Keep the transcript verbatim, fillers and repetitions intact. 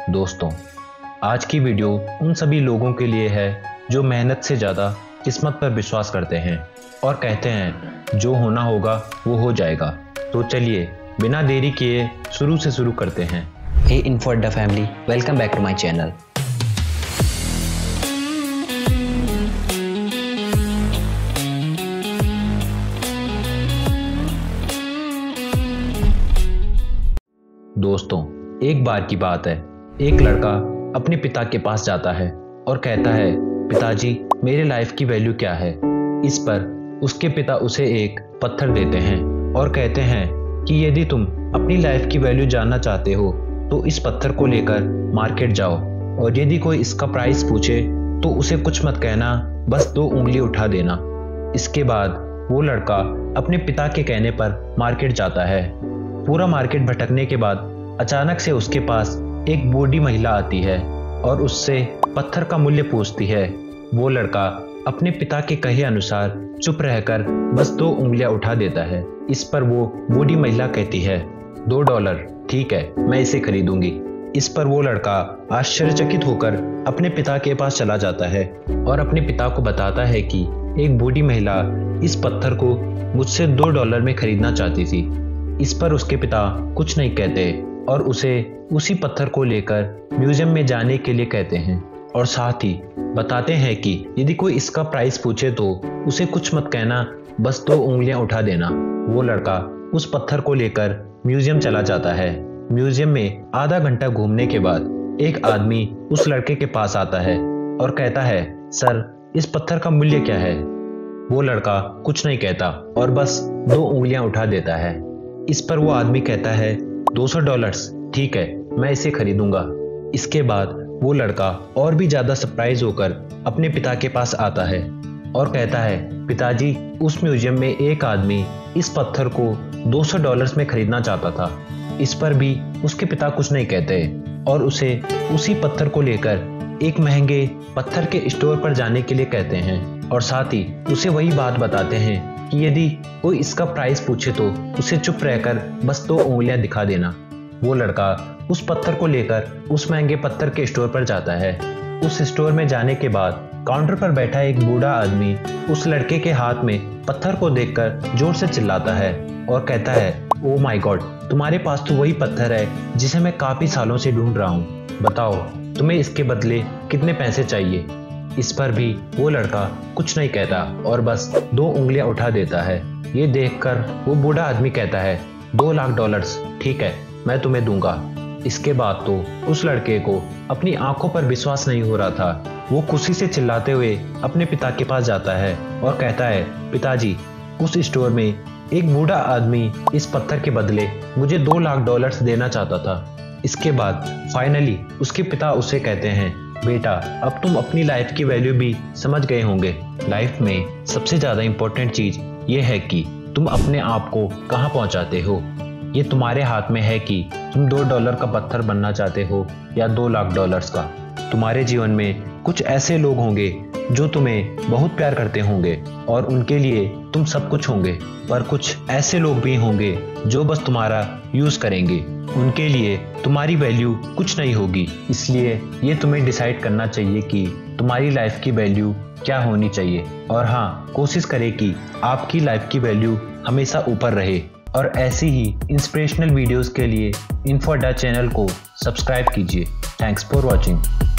दोस्तों, आज की वीडियो उन सभी लोगों के लिए है जो मेहनत से ज़्यादा किस्मत पर विश्वास करते हैं और कहते हैं जो होना होगा वो हो जाएगा। तो चलिए बिना देरी किए शुरू से शुरू करते हैं। Hey Info Adda family, welcome back to my channel. दोस्तों, एक बार की बात है, एक लड़का अपने पिता के पास जाता है और कहता है, पिताजी मेरे लाइफ की वैल्यू क्या है। इस पर उसके पिता उसे एक पत्थर देते हैं और कहते हैं कि यदि तुम अपनी लाइफ की वैल्यू जानना चाहते हो तो इस पत्थर को लेकर मार्केट जाओ और यदि कोई इसका प्राइस पूछे तो उसे कुछ मत कहना, बस दो उंगली उठा देना। इसके बाद वो लड़का अपने पिता के कहने पर मार्केट जाता है। पूरा मार्केट भटकने के बाद अचानक से उसके पास एक बूढ़ी महिला आती है और उससे पत्थर का मूल्य पूछती है। वो लड़का अपने पिता के कहे अनुसार चुप रहकर बस दो उंगलियां उठा देता है। इस पर वो बूढ़ी महिला कहती है, दो डॉलर, ठीक है, मैं इसे खरीदूंगी। इस पर वो लड़का आश्चर्यचकित होकर अपने पिता के पास चला जाता है और अपने पिता को बताता है कि एक बूढ़ी महिला इस पत्थर को मुझसे दो डॉलर में खरीदना चाहती थी। इस पर उसके पिता कुछ नहीं कहते और उसे उसी पत्थर को लेकर म्यूजियम में जाने के लिए कहते हैं और साथ ही बताते हैं कि यदि कोई इसका प्राइस पूछे तो उसे कुछ मत कहना, बस दो उंगलियां उठा देना। वो लड़का उस पत्थर को लेकर म्यूजियम चला जाता है। म्यूजियम में आधा घंटा घूमने के बाद एक आदमी उस लड़के के पास आता है और कहता है, सर इस पत्थर का मूल्य क्या है। वो लड़का कुछ नहीं कहता और बस दो उंगलियां उठा देता है। इस पर वो आदमी कहता है, दो सौ डॉलर्स, ठीक है, मैं इसे खरीदूंगा। इसके बाद वो लड़का और भी ज्यादा सरप्राइज होकर अपने पिता के पास आता है और कहता है, पिताजी उस म्यूजियम में एक आदमी इस पत्थर को दो सौ डॉलर्स में खरीदना चाहता था। इस पर भी उसके पिता कुछ नहीं कहते और उसे उसी पत्थर को लेकर एक महंगे पत्थर के स्टोर पर जाने के लिए कहते हैं और साथ ही उसे वही बात बताते हैं कि यदि कोई इसका प्राइस पूछे तो उसे चुप रहकर बस दो उंगलियां दिखा देना। वो लड़का उस पत्थर को लेकर उस महंगे पत्थर के स्टोर पर जाता है। उस स्टोर में जाने के बाद काउंटर पर बैठा एक बूढ़ा आदमी उस लड़के के हाथ में पत्थर को देखकर जोर से चिल्लाता है और कहता है, ओ माय गॉड, तुम्हारे पास तो वही पत्थर है जिसे मैं काफी सालों से ढूंढ रहा हूँ। बताओ तुम्हें इसके बदले कितने पैसे चाहिए। इस पर भी वो लड़का कुछ नहीं कहता और बस दो उंगलियां उठा देता है। ये देखकर वो बूढ़ा आदमी कहता है, दो लाख डॉलर्स, ठीक है, मैं तुम्हें दूंगा। इसके बाद तो उस लड़के को अपनी आंखों पर विश्वास नहीं हो रहा था। वो खुशी से चिल्लाते हुए अपने पिता के पास जाता है और कहता है, पिताजी उस स्टोर में एक बूढ़ा आदमी इस पत्थर के बदले मुझे दो लाख डॉलर्स देना चाहता था। इसके बाद फाइनली उसके पिता उसे कहते हैं, बेटा अब तुम अपनी लाइफ की वैल्यू भी समझ गए होंगे। लाइफ में सबसे ज्यादा इंपॉर्टेंट चीज ये है कि तुम अपने आप को कहाँ पहुँचाते हो। ये तुम्हारे हाथ में है कि तुम दो डॉलर का पत्थर बनना चाहते हो या दो लाख डॉलर्स का। तुम्हारे जीवन में कुछ ऐसे लोग होंगे जो तुम्हें बहुत प्यार करते होंगे और उनके लिए तुम सब कुछ होंगे, पर कुछ ऐसे लोग भी होंगे जो बस तुम्हारा यूज करेंगे। उनके लिए तुम्हारी वैल्यू कुछ नहीं होगी। इसलिए ये तुम्हें डिसाइड करना चाहिए कि तुम्हारी लाइफ की वैल्यू क्या होनी चाहिए। और हाँ, कोशिश करें कि आपकी लाइफ की वैल्यू हमेशा ऊपर रहे। और ऐसी ही इंस्पिरेशनल वीडियोस के लिए इन्फो अड्डा चैनल को सब्सक्राइब कीजिए। Thanks for watching.